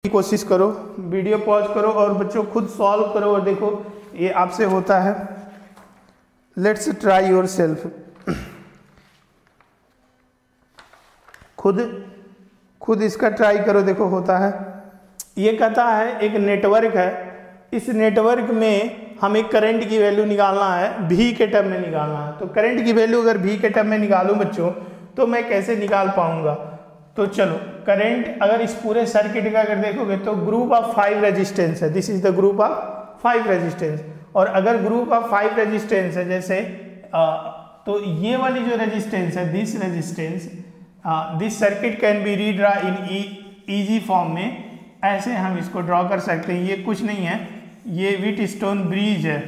कोशिश करो, video pause करो और बच्चों खुद सॉल्व करो और देखो ये आपसे होता है। Let's try yourself. खुद इसका ट्राई करो, देखो होता है। ये कहता है एक नेटवर्क है, इस नेटवर्क में हमें करंट की वैल्यू निकालना है, भी के टर्म में निकालना है। तो करंट की वैल्यू अगर भी के टर्म में निकालूं बच्चों तो मैं कैसे निकाल पाऊंगा? तो चलो, करंट अगर इस पूरे सर्किट का अगर देखोगे तो ग्रुप ऑफ 5 रेजिस्टेंस है, this is the group of 5 resistance. और अगर ग्रुप ऑफ 5 रेजिस्टेंस है जैसे तो ये वाली जो रेजिस्टेंस है, this resistance, this circuit can be redraw in easy form में। ऐसे हम इसको ड्रॉ कर सकते हैं। ये कुछ नहीं है, ये व्हीटस्टोन ब्रिज है,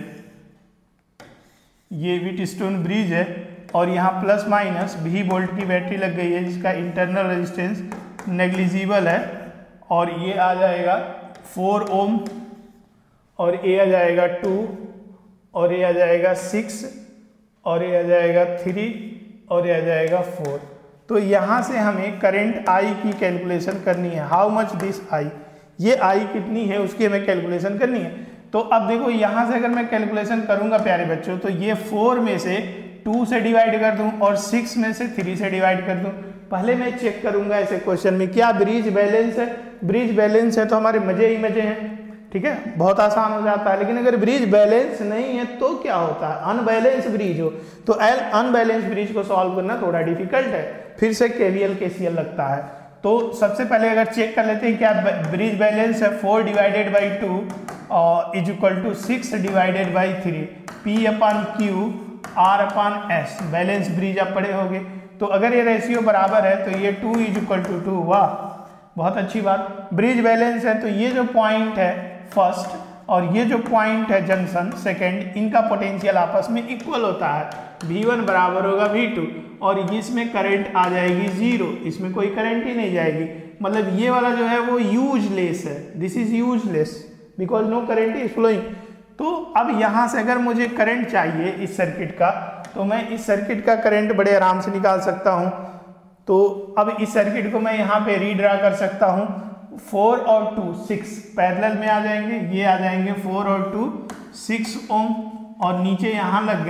ये व्हीटस्टोन ब्रिज है और यहाँ प्लस माइनस भी वोल्ट की बैटरी लग गई है जिसका इंटरनल रेजिस्टेंस नेग्लिजिबल है। और ये आ जाएगा 4 ओम और ये आ जाएगा 2 और ये आ जाएगा 6 और ये आ जाएगा 3 और ये आ जाएगा 4। तो यहाँ से हमें करंट I की कैलकुलेशन करनी है। हाउ मच दिस I, ये I कितनी है उसकी हमें कैलकुलेशन करनी है। तो अब देखो यहाँ से अगर मैं कैलकुलेशन करूँगा प्यारे बच्चों तो ये 4 में से 2 से डिवाइड कर दूं और 6 में से 3 से डिवाइड कर दूं। पहले मैं चेक करूंगा ऐसे क्वेश्चन में क्या ब्रिज बैलेंस है। ब्रिज बैलेंस है तो हमारे मजे ही मजे हैं, ठीक है, बहुत आसान हो जाता है। लेकिन अगर ब्रिज बैलेंस नहीं है तो क्या होता है? अनबैलेंस ब्रिज हो तो अनबैलेंस ब्रिज को सॉल्व करना थोड़ा डिफिकल्ट है, फिर से केवीएल केसीएल लगता है। तो सबसे पहले अगर चेक कर लेते हैं क्या ब्रिज बैलेंस है। 4 divided by 2 is equal to 6 divided by 3, P upon Q R upon S, balance bridge आप पढ़े होंगे। तो अगर ये रेशियो बराबर है तो ये 2 इज इक्वल टू 2, वाह बहुत अच्छी बात। ब्रिज बैलेंस है तो ये जो पॉइंट है फर्स्ट और ये जो पॉइंट है जंक्शन सेकंड, इनका पोटेंशियल आपस में इक्वल होता है। V1 बराबर होगा V2 और इसमें करंट आ जाएगी 0, इसमें कोई करंट ही नहीं जाएगी। मतलब ये वाला जो है वो यूजलेस है, this is useless because no current is flowing. तो अब यहाँ से अगर मुझे करंट चाहिए इस सर्किट का तो मैं इस सर्किट का करंट बड़े आराम से निकाल सकता हूँ। तो अब इस सर्किट को मैं यहाँ पे रीड्रा कर सकता हूँ। 4 और 2 6 पैरेलल में आ जाएंगे, ये आ जाएंगे 4 और 2 6 ओम और नीचे यहाँ लग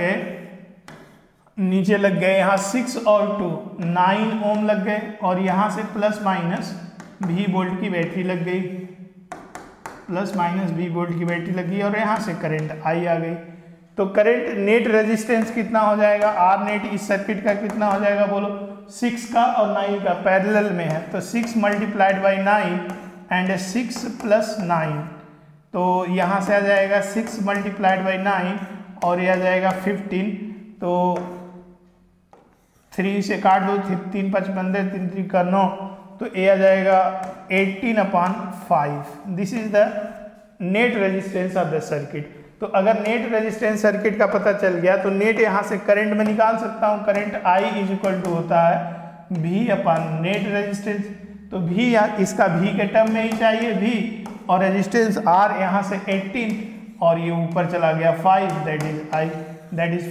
गए यहाँ 6 और 2 9 ओम लग गए और यहाँ से प्लस माइनस भी वोल्ट की बैटरी लग गई, प्लस माइनस V वोल्ट की बैटरी लगी और यहाँ से करंट I आ गई। तो करंट नेट रेजिस्टेंस कितना हो जाएगा? R नेट इस सर्किट का कितना हो जाएगा बोलो? 6 का और 9 का पैरेलल में है तो 6 मल्टीप्लाइड बाई 9 एंड 6 प्लस 9, तो यहाँ से आ जाएगा 6 मल्टीप्लाइड बाई 9 और ये आ जाएगा 15। तो 3 से काट दो, 3 5 15 3 3 का 9, तो ये आ जाएगा 18 upon 5। This is the net resistance of the circuit. तो अगर नेट रेजिस्टेंस सर्किट का पता चल गया तो नेट यहाँ से करंट में निकाल सकता हूँ। Current I is equal to होता है V अपॉन नेट रेजिस्टेंस। तो V इसका V के टर्म में ही चाहिए V और रेजिस्टेंस R यहाँ से 18 और ये ऊपर चला गया 5, that is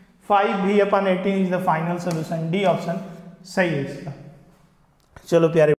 5V upon 18 is the final solution. D option सही है इसका। चलो प्यारे